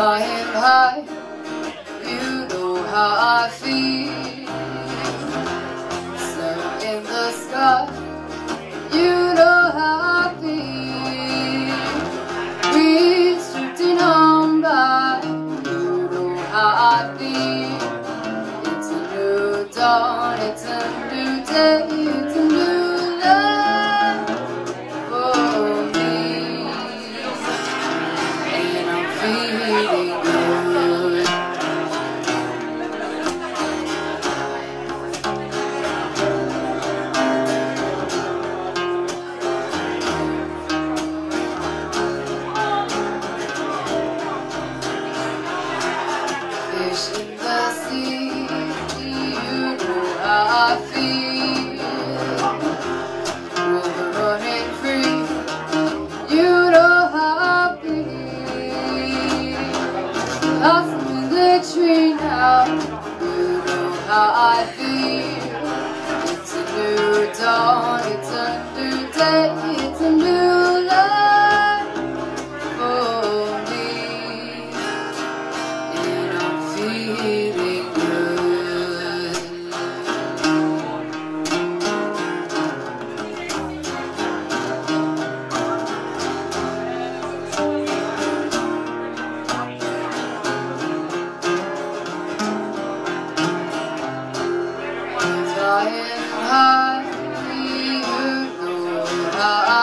flying high, you know how I feel. Sun in the sky, you know how I feel. Breeze drifting on by, you know how I feel. It's a new dawn, it's a new day, it's a new life for me. And I'm feeling good. Fish in the sea, you know how I feel. River running free, you know how I feel. Blossom in the tree now, you know how I feel. It's a new dawn, it's a new day, it's a new life for me. And I'm feeling good. Flying high, you know how I